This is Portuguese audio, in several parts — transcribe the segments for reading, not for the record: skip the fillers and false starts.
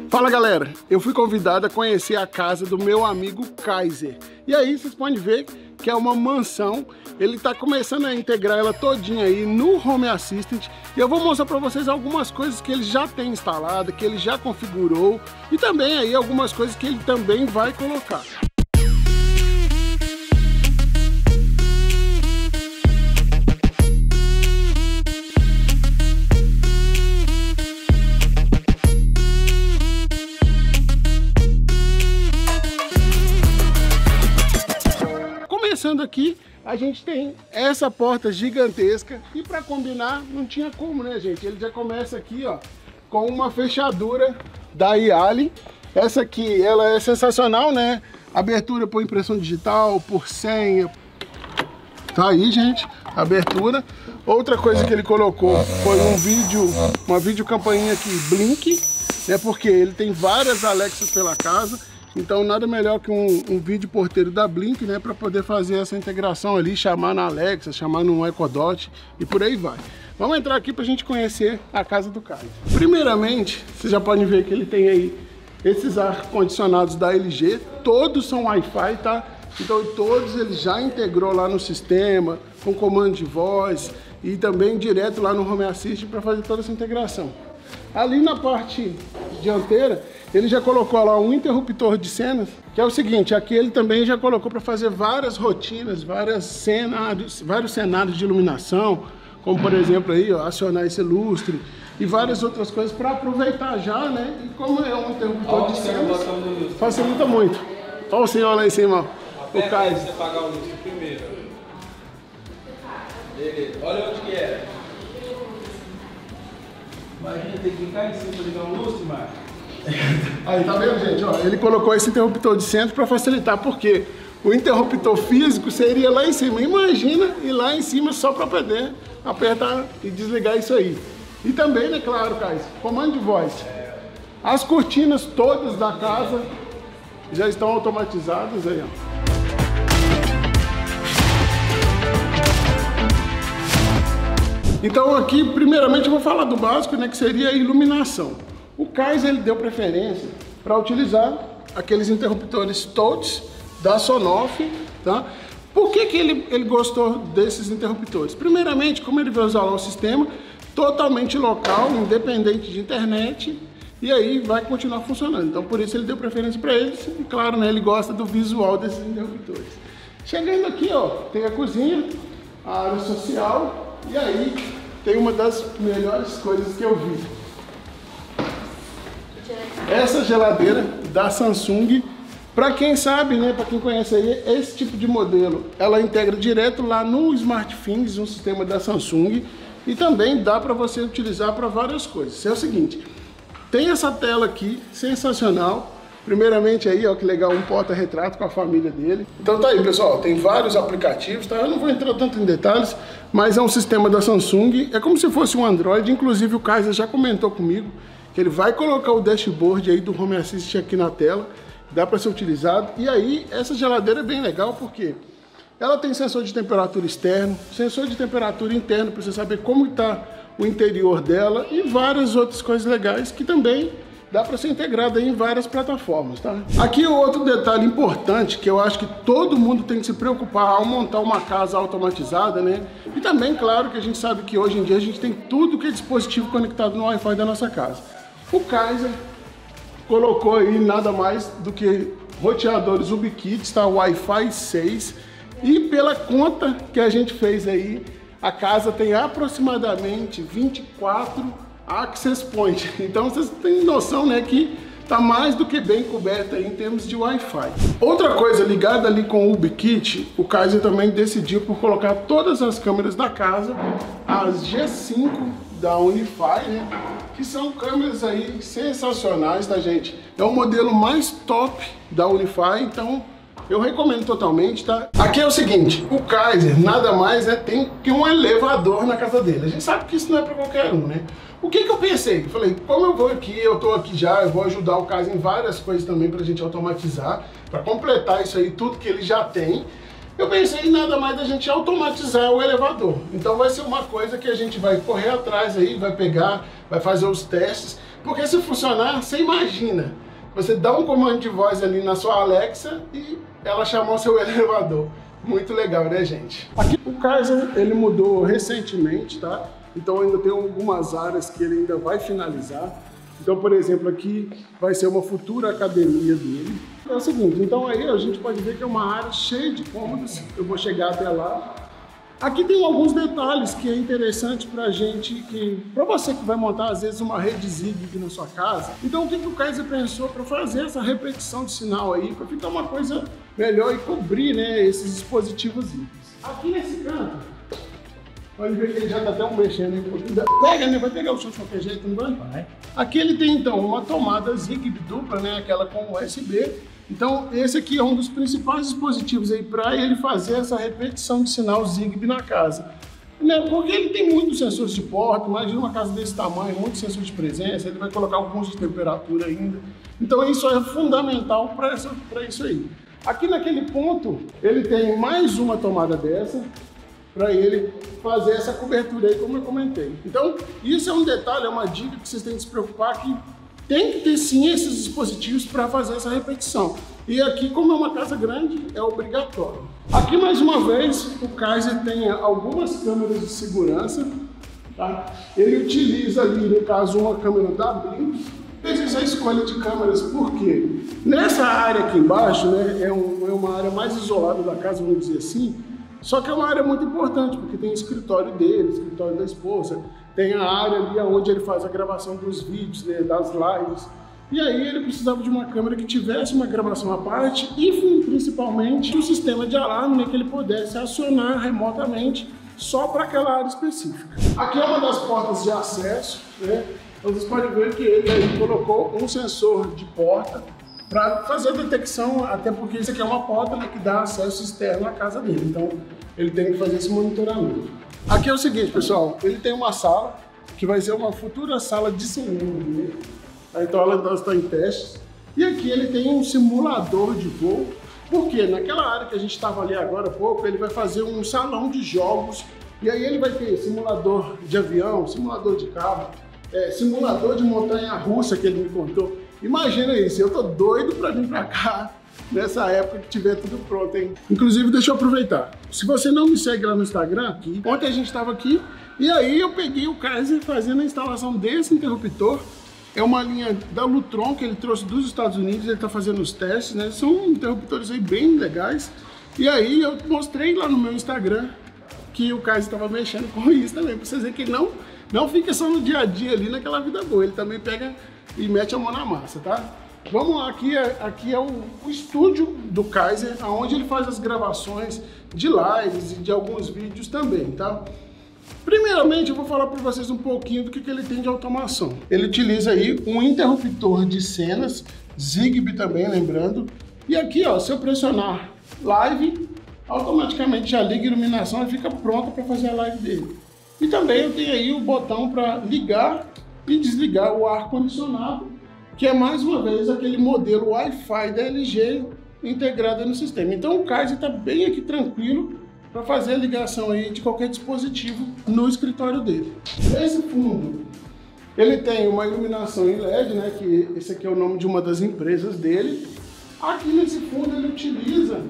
Fala galera, eu fui convidado a conhecer a casa do meu amigo Kaiser. E aí vocês podem ver que é uma mansão. Ele está começando a integrar ela todinha aí no Home Assistant. E eu vou mostrar para vocês algumas coisas que ele já tem instalado, que ele já configurou. E também aí algumas coisas que ele também vai colocar. Começando aqui, a gente tem essa porta gigantesca e para combinar não tinha como, né, gente? Ele já começa aqui, ó, com uma fechadura da Yali. Essa aqui, ela é sensacional, né? Abertura por impressão digital, por senha. Tá aí, gente, abertura. Outra coisa que ele colocou foi uma videocampainha aqui, Blink, né? Porque ele tem várias Alexas pela casa. Então nada melhor que um vídeo porteiro da Blink, né, para poder fazer essa integração ali, chamar na Alexa, chamar no Echo Dot e por aí vai. Vamos entrar aqui para a gente conhecer a casa do Kaiser. Primeiramente, vocês já podem ver que ele tem aí esses ar-condicionados da LG, todos são Wi-Fi, tá? Então todos ele já integrou lá no sistema, com comando de voz e também direto lá no Home Assistant para fazer toda essa integração. Ali na parte dianteira, ele já colocou lá um interruptor de cenas, que é o seguinte, aqui ele também já colocou para fazer várias rotinas, vários cenários de iluminação, como por exemplo aí, ó, acionar esse lustre e várias outras coisas para aproveitar já, né? E como é um interruptor de cenas, facilita muito. Olha o senhor lá em cima, ó, o Kaiser. Você apagar o lustre primeiro. Beleza, olha onde que é. Imagina ter que clicar em cima para ligar um lustre, Marcos. Aí, tá vendo, gente? Ó, ele colocou esse interruptor de centro para facilitar, porque o interruptor físico seria lá em cima. Imagina ir lá em cima só para poder apertar e desligar isso aí. E também, né, claro, Kaiser, comando de voz. As cortinas todas da casa já estão automatizadas aí, ó. Então aqui, primeiramente, eu vou falar do básico, né, que seria a iluminação. O Kaiser ele deu preferência para utilizar aqueles interruptores touch da Sonoff, tá? Por que ele gostou desses interruptores? Primeiramente, como ele vai usar lá o sistema totalmente local, independente de internet, e aí vai continuar funcionando. Então por isso ele deu preferência para eles, e claro, né, ele gosta do visual desses interruptores. Chegando aqui, ó, tem a cozinha, a área social, e aí tem uma das melhores coisas que eu vi. Essa geladeira da Samsung, para quem sabe, né, para quem conhece aí, esse tipo de modelo, ela integra direto lá no SmartThings, um sistema da Samsung, e também dá para você utilizar para várias coisas. É o seguinte, tem essa tela aqui, sensacional. Primeiramente aí, ó, que legal, um porta-retrato com a família dele. Então tá aí, pessoal, tem vários aplicativos, tá? Eu não vou entrar tanto em detalhes, mas é um sistema da Samsung, é como se fosse um Android. Inclusive o Kaiser já comentou comigo que ele vai colocar o dashboard aí do Home Assistant aqui na tela, dá para ser utilizado. E aí, essa geladeira é bem legal porque ela tem sensor de temperatura externo, sensor de temperatura interno para você saber como está o interior dela e várias outras coisas legais que também dá para ser integrada em várias plataformas, tá? Aqui o outro detalhe importante que eu acho que todo mundo tem que se preocupar ao montar uma casa automatizada, né? E também, claro, que a gente sabe que hoje em dia a gente tem tudo que é dispositivo conectado no Wi-Fi da nossa casa. O Kaiser colocou aí nada mais do que roteadores UbiKit, tá? Wi-Fi 6. E pela conta que a gente fez aí, a casa tem aproximadamente 24 access point. Então vocês têm noção, né, que tá mais do que bem coberta aí em termos de Wi-Fi. Outra coisa ligada ali com o UbiKit, o Kaiser também decidiu por colocar todas as câmeras da casa, as G5 da Unify, né, que são câmeras aí sensacionais, tá, gente? É o modelo mais top da Unify, então eu recomendo totalmente, tá? Aqui é o seguinte, o Kaiser nada mais tem que um elevador na casa dele. A gente sabe que isso não é para qualquer um, né? O que eu pensei? Eu falei, como eu vou aqui, eu tô aqui já, eu vou ajudar o Kaiser em várias coisas também pra gente automatizar, para completar isso aí, tudo que ele já tem. Eu pensei em nada mais da gente automatizar o elevador. Então vai ser uma coisa que a gente vai correr atrás aí, vai pegar, vai fazer os testes. Porque se funcionar, você imagina. Você dá um comando de voz ali na sua Alexa e ela chamou o seu elevador. Muito legal, né, gente? Aqui o Kaiser, ele mudou recentemente, tá? Então ainda tem algumas áreas que ele ainda vai finalizar. Então, por exemplo, aqui vai ser uma futura academia dele. É o seguinte, então aí a gente pode ver que é uma área cheia de cômodos. Eu vou chegar até lá. Aqui tem alguns detalhes que é interessante pra gente, pra você que vai montar às vezes uma rede Zigbee na sua casa. Então o que o Kaiser pensou para fazer essa repetição de sinal aí, para ficar uma coisa melhor e cobrir, né, esses dispositivos Zigbee. Aqui nesse canto, pode ver que ele já tá até mexendo um pouquinho. Pega, né? Vai pegar o som de qualquer jeito, não vai? Vai. Aqui ele tem então uma tomada Zigbee dupla, né, aquela com USB. Então, esse aqui é um dos principais dispositivos aí para ele fazer essa repetição de sinal Zigbee na casa. Né? Porque ele tem muitos sensores de porta, imagina uma casa desse tamanho, muitos sensores de presença, ele vai colocar alguns de temperatura ainda. Então, isso é fundamental para isso aí. Aqui naquele ponto, ele tem mais uma tomada dessa, para ele fazer essa cobertura aí, como eu comentei. Então, isso é um detalhe, é uma dica que vocês têm que se preocupar que tem que ter sim esses dispositivos para fazer essa repetição. E aqui, como é uma casa grande, é obrigatório. Aqui, mais uma vez, o Kaiser tem algumas câmeras de segurança. Tá? Ele utiliza ali, no caso, uma câmera da Blink. Fez essa escolha de câmeras porque nessa área aqui embaixo, né, é uma área mais isolada da casa, vamos dizer assim. Só que é uma área muito importante, porque tem o escritório dele, o escritório da esposa, tem a área ali onde ele faz a gravação dos vídeos, né, das lives. E aí ele precisava de uma câmera que tivesse uma gravação à parte e principalmente um sistema de alarme, né, que ele pudesse acionar remotamente só para aquela área específica. Aqui é uma das portas de acesso, né? Então vocês podem ver que ele aí colocou um sensor de porta para fazer a detecção, até porque isso aqui é uma porta, né, que dá acesso externo à casa dele. Então ele tem que fazer esse monitoramento. Aqui é o seguinte, pessoal, ele tem uma sala que vai ser uma futura sala de cinema dele. Então ela está em testes. E aqui ele tem um simulador de voo, porque naquela área que a gente estava ali agora há pouco, ele vai fazer um salão de jogos. E aí ele vai ter simulador de avião, simulador de carro, simulador de montanha-russa que ele me contou. Imagina isso, eu tô doido para vir para cá nessa época que tiver tudo pronto, hein? Inclusive, deixa eu aproveitar. Se você não me segue lá no Instagram, aqui, ontem a gente estava aqui e aí eu peguei o Kaiser fazendo a instalação desse interruptor. É uma linha da Lutron que ele trouxe dos Estados Unidos, ele está fazendo os testes, né? São interruptores aí bem legais. E aí eu mostrei lá no meu Instagram que o Kaiser estava mexendo com isso também, para vocês verem que ele não fica só no dia a dia ali naquela vida boa, ele também pega e mete a mão na massa, tá? Vamos lá, aqui é o estúdio do Kaiser, onde ele faz as gravações de lives e de alguns vídeos também, tá? Primeiramente, eu vou falar para vocês um pouquinho do que ele tem de automação. Ele utiliza aí um interruptor de cenas, Zigbee também, lembrando. E aqui, ó, se eu pressionar live, automaticamente já liga a iluminação e fica pronta para fazer a live dele. E também eu tenho aí o botão para ligar e desligar o ar-condicionado, que é mais uma vez aquele modelo Wi-Fi da LG integrado no sistema. Então o Kaiser está bem aqui tranquilo para fazer a ligação aí de qualquer dispositivo no escritório dele. Esse fundo, ele tem uma iluminação em LED, né, que esse aqui é o nome de uma das empresas dele. Aqui nesse fundo ele utiliza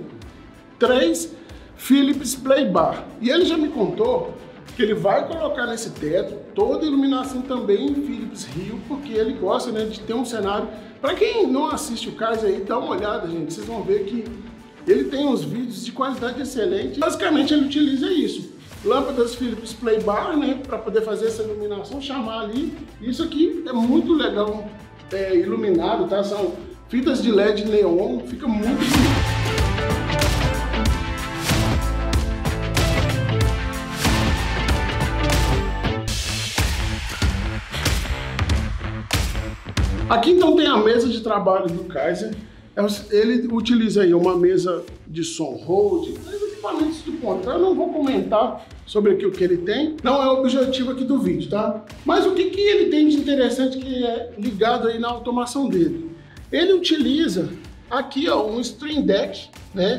3 Philips Playbar. E ele já me contou que ele vai colocar nesse teto toda a iluminação também em Philips Hue, porque ele gosta, né, de ter um cenário. Para quem não assiste o Kaiser aí, dá uma olhada, gente, vocês vão ver que ele tem uns vídeos de qualidade excelente. Basicamente ele utiliza isso, lâmpadas Philips Playbar, né, para poder fazer essa iluminação, chamar ali. Isso aqui é muito legal, iluminado, tá? São fitas de LED neon, fica muito bonito. Aqui então tem a mesa de trabalho do Kaiser. Ele utiliza aí uma mesa de som Rode, equipamentos de ponta. Eu não vou comentar sobre aqui o que ele tem, não é o objetivo aqui do vídeo, tá? Mas o que ele tem de interessante que é ligado aí na automação dele? Ele utiliza aqui, ó, um Stream Deck, né?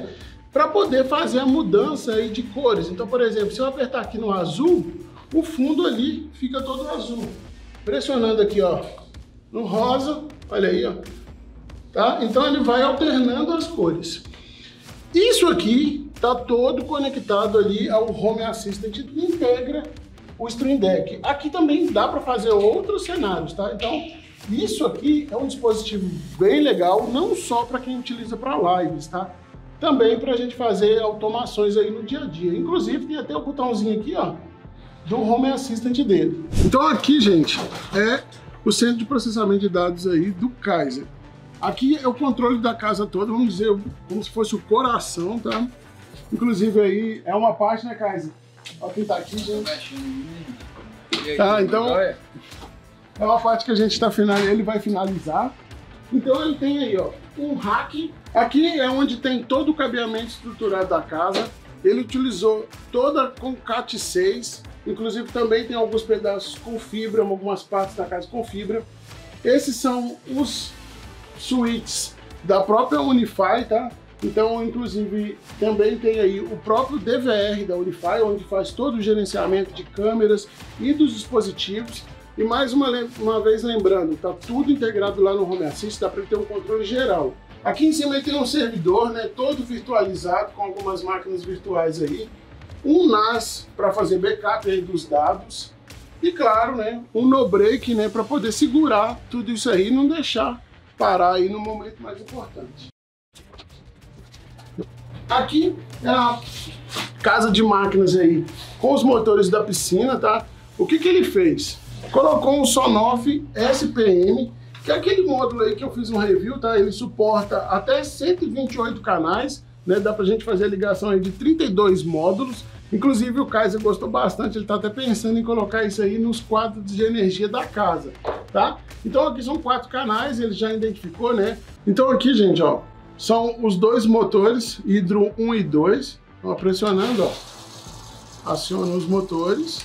para poder fazer a mudança aí de cores. Então, por exemplo, se eu apertar aqui no azul, o fundo ali fica todo azul. Pressionando aqui, ó, no rosa, olha aí, ó. Tá? Então ele vai alternando as cores. Isso aqui tá todo conectado ali ao Home Assistant que integra o Stream Deck. Aqui também dá para fazer outros cenários, tá? Então, isso aqui é um dispositivo bem legal, não só para quem utiliza para lives, tá? Também para a gente fazer automações aí no dia a dia. Inclusive, tem até o botãozinho aqui, ó, do Home Assistant dele. Então aqui, gente, é o centro de processamento de dados aí do Kaiser. Aqui é o controle da casa toda, vamos dizer, como se fosse o coração, tá? Inclusive aí é uma parte, né, Kaiser? Olha quem tá aqui, gente. Tá, então é uma parte que a gente está finalizando, ele vai finalizar. Então ele tem aí, ó, um rack. Aqui é onde tem todo o cabeamento estruturado da casa. Ele utilizou toda com Cat6, inclusive também tem alguns pedaços com fibra, algumas partes da casa com fibra. Esses são os switches da própria Unify, tá? Então, inclusive, também tem aí o próprio DVR da Unify, onde faz todo o gerenciamento de câmeras e dos dispositivos. E mais uma vez lembrando, tá tudo integrado lá no Home Assistant, dá para ter um controle geral. Aqui em cima ele tem um servidor, né, todo virtualizado com algumas máquinas virtuais aí, um NAS para fazer backup aí dos dados e, claro, né, um no-break, né, para poder segurar tudo isso aí e não deixar parar aí no momento mais importante. Aqui é a casa de máquinas aí com os motores da piscina, tá? O que ele fez? Colocou um Sonoff SPM, que é aquele módulo aí que eu fiz um review, tá? Ele suporta até 128 canais, né? Dá pra gente fazer a ligação aí de 32 módulos. Inclusive o Kaiser gostou bastante, ele tá até pensando em colocar isso aí nos quadros de energia da casa, tá? Então aqui são 4 canais, ele já identificou, né? Então aqui, gente, ó, são os dois motores, Hydro 1 e 2, ó, pressionando, ó, aciona os motores.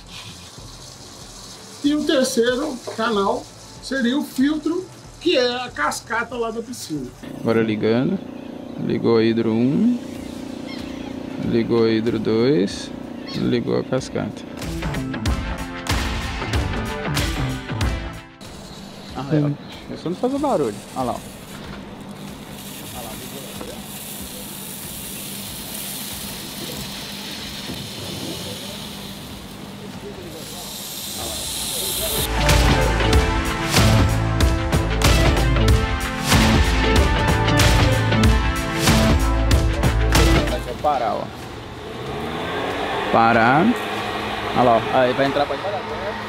E o terceiro canal seria o filtro, que é a cascata lá da piscina. Agora ligando, ligou a Hydro 1, ligou a Hydro 2, ligou a cascata. É só não fazer barulho, olha lá. Parar, ó. Parar. Olha lá, ó. Aí vai entrar pra devagar.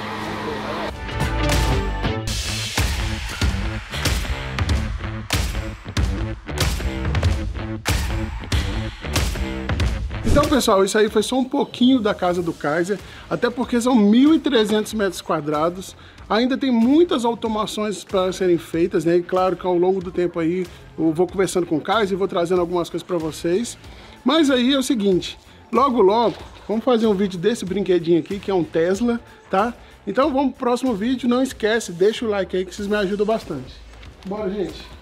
Então, pessoal, isso aí foi só um pouquinho da casa do Kaiser, até porque são 1.300 metros quadrados. Ainda tem muitas automações para serem feitas, né? E claro que ao longo do tempo aí eu vou conversando com o Kaiser e vou trazendo algumas coisas para vocês. Mas aí é o seguinte, logo vamos fazer um vídeo desse brinquedinho aqui, que é um Tesla, tá? Então vamos pro próximo vídeo, não esquece, deixa o like aí que vocês me ajudam bastante. Bora, gente!